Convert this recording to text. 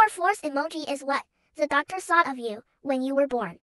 Power force emoji is what the doctor thought of you when you were born.